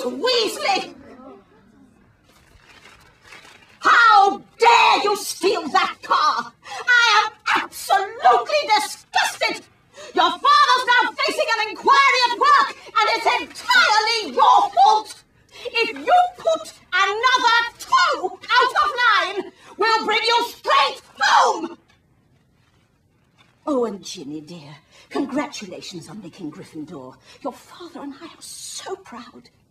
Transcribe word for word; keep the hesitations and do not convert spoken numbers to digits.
Weasley! How dare you steal that car? I am absolutely disgusted! Your father's now facing an inquiry at work, and it's entirely your fault! If you put another toe out of line, we'll bring you straight home! Oh, and Ginny, dear, congratulations on making Gryffindor. Your father and I are so proud.